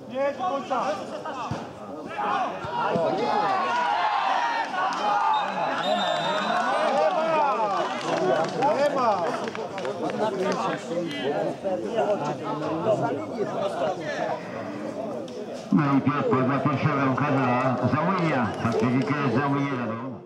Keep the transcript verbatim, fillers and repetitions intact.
Nie, do końca! Nie ma! No i pies pod pierwszego kadra za Unia, tak czyli jest za Unię.